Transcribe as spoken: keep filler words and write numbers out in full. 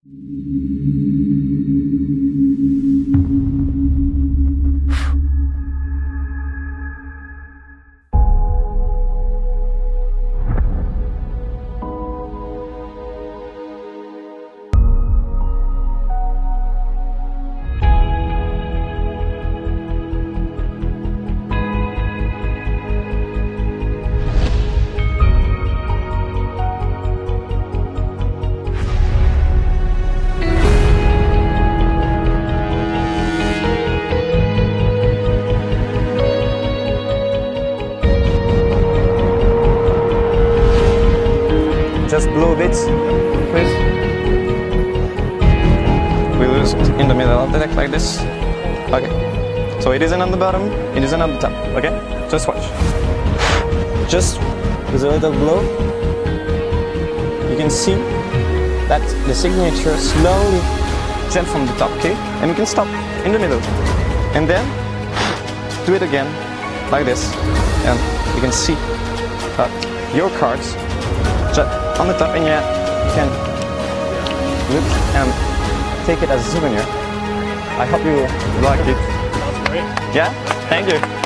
Just blow a bit, please. We lose it in the middle of the deck like this. Okay. So it isn't on the bottom, it isn't on the top. Okay? Just watch. Just with a little blow, you can see that the signature slowly jumps from the top key, and we can stop in the middle. And then do it again like this, and you can see that your cards on the top, and yeah, you can look and take it as a souvenir. I hope you like it. That's great. Yeah? Thank you.